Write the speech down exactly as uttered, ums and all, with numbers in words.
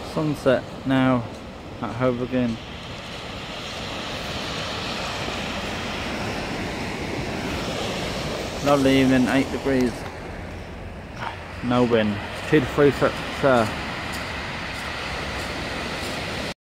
Sunset now at Hove again. Lovely evening, eight degrees, no wind, two to three foot uh,